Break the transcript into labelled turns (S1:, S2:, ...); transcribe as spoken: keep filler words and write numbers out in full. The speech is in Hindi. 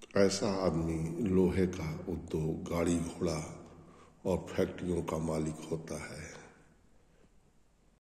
S1: ऐसा आदमी लोहे का उद्योग, गाड़ी घोड़ा और फैक्ट्रियों का मालिक होता है।